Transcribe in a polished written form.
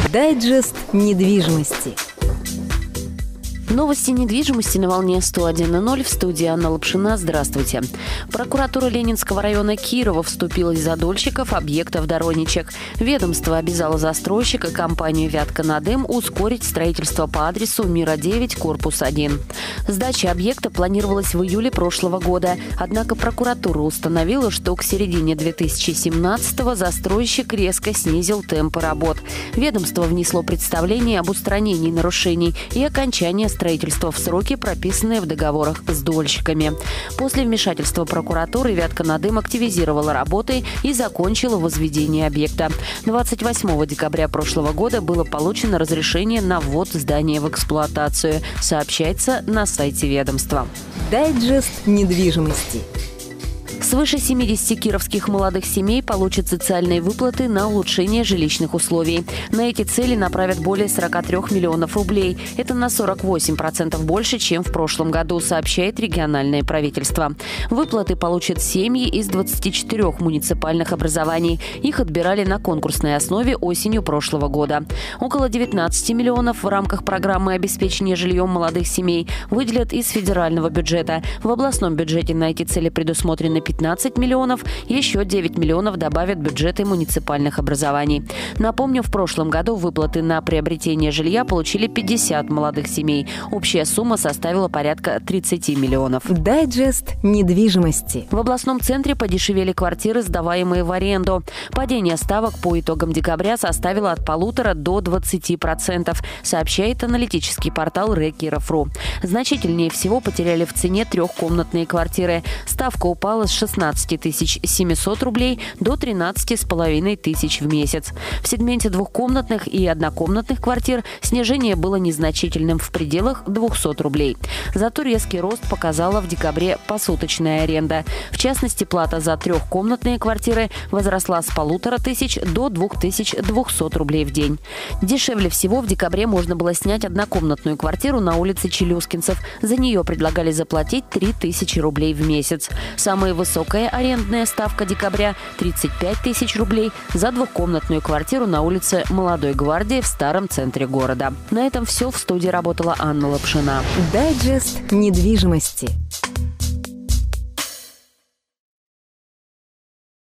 Дайджест недвижимости. Новости недвижимости на волне 101.0. В студии Анна Лапшина. Здравствуйте. Прокуратура Ленинского района Кирова вступилась за дольщиков объектов Дороничек. Ведомство обязало застройщика компанию «Вятка-Надем» ускорить строительство по адресу Мира 9, корпус 1. Сдача объекта планировалась в июле прошлого года. Однако прокуратура установила, что к середине 2017-го застройщик резко снизил темпы работ. Ведомство внесло представление об устранении нарушений и окончании строительства в сроки, прописанные в договорах с дольщиками. После вмешательства прокуратуры «Вятка-Надем» активизировала работы и закончила возведение объекта. 28 декабря прошлого года было получено разрешение на ввод здания в эксплуатацию, сообщается на сайте ведомства. Дайджест недвижимости. Свыше 70 кировских молодых семей получат социальные выплаты на улучшение жилищных условий. На эти цели направят более 43 миллионов рублей. Это на 48% больше, чем в прошлом году, сообщает региональное правительство. Выплаты получат семьи из 24 муниципальных образований. Их отбирали на конкурсной основе осенью прошлого года. Около 19 миллионов в рамках программы обеспечения жильем молодых семей выделят из федерального бюджета. В областном бюджете на эти цели предусмотрены 15 миллионов, еще 9 миллионов добавят бюджеты муниципальных образований. Напомню, в прошлом году выплаты на приобретение жилья получили 50 молодых семей. Общая сумма составила порядка 30 миллионов. Дайджест недвижимости. В областном центре подешевели квартиры, сдаваемые в аренду. Падение ставок по итогам декабря составило от 1,5% до 20%, сообщает аналитический портал РЕКиров.ру. Значительнее всего потеряли в цене трехкомнатные квартиры. Ставка упала с 16 700 рублей до 13 500 в месяц. В сегменте двухкомнатных и однокомнатных квартир снижение было незначительным, в пределах 200 рублей. Зато резкий рост показала в декабре посуточная аренда. В частности, плата за трехкомнатные квартиры возросла с 1500 до 2200 рублей в день. Дешевле всего в декабре можно было снять однокомнатную квартиру на улице Челюскинцев. За нее предлагали заплатить 3000 рублей в месяц. Самая высокая арендная ставка декабря – 35 000 рублей за двухкомнатную квартиру на улице Молодой Гвардии в старом центре города. На этом все. В студии работала Анна Лапшина. Дайджест недвижимости.